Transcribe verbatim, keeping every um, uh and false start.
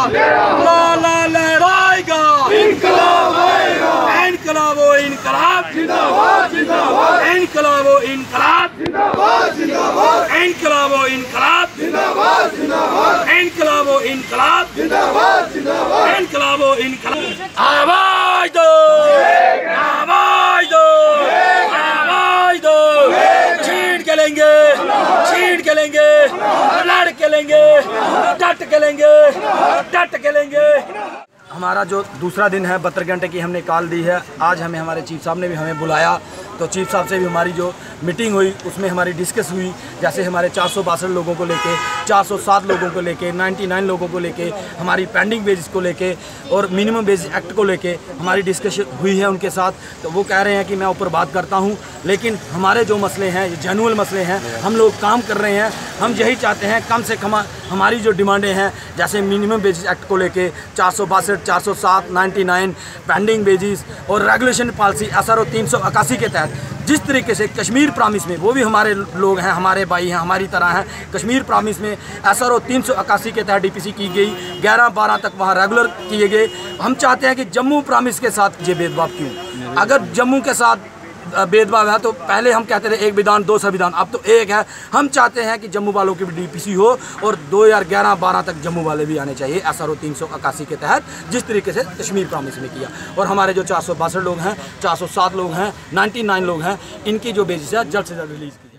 लाला लहराएगा, इनकलाब आएगा, इनकलाबो इनकलाब जिंदाबाद जिंदाबाद, इनकलाबो इनकलाब जिंदाबाद जिंदाबाद, इनकलाबो इनकलाब जिंदाबाद जिंदाबाद, इनकलाबो इनकलाब जिंदाबाद जिंदाबाद, इनकलाबो इनकलाब। आवाज दो, आवाज दो, आवाज दो। छीन के लेंगे, छीन के लेंगे, लड़ के लेंगे, डट के लेंगे, डट के लेंगे। हमारा जो दूसरा दिन है बहत्तर घंटे की हमने कॉल दी है। आज हमें हमारे चीफ साहब ने भी हमें बुलाया, तो चीफ साहब से भी हमारी जो मीटिंग हुई उसमें हमारी डिस्कस हुई। जैसे हमारे चार सौ बासठ लोगों को लेके, चार सौ सात लोगों को लेके, निन्यानवे लोगों को लेके, हमारी पेंडिंग बेसिस को लेके और मिनिमम बेसिस एक्ट को लेके हमारी डिस्कशन हुई है उनके साथ। तो वो कह रहे हैं कि मैं ऊपर बात करता हूँ, लेकिन हमारे जो मसले हैं ये जेन्युइन मसले हैं, हम लोग काम कर रहे हैं। हम यही चाहते हैं कम से कम हमारी जो डिमांडें हैं, जैसे मिनिमम बेसिस एक्ट को लेके चार सौ बासठ, चार सौ सात, निन्यानवे पेंडिंग बेसिस और regulation policy S R O तीन सौ इक्यासी के तहत जिस तरीके से कश्मीर प्रॉमिस में, वो भी हमारे लोग हैं, हमारे भाई हैं, हमारी तरह हैं। कश्मीर प्रॉमिस में एस आर ओ तीन सौ इक्यासी के तहत डी पी सी की गई, ग्यारह बारह तक वहाँ रेगुलर किए गए। हम चाहते हैं कि जम्मू प्रॉमिस के साथ ये भेदभाव क्यों? अगर जम्मू के साथ भेदभाव है तो पहले हम कहते थे एक विधान दो संविधान, अब तो एक है। हम चाहते हैं कि जम्मू वालों की भी डी पी सी हो और दो हज़ार ग्यारह बारह तक जम्मू वाले भी आने चाहिए एस आर ओ तीन सौ इक्यासी के तहत, जिस तरीके से कश्मीर प्रॉमिस में किया। और हमारे जो चार सौ बासठ लोग हैं, चार सौ सात लोग हैं, निन्यानवे लोग हैं, इनकी जो बेसिस है जल्द से जल्द रिलीज़ की।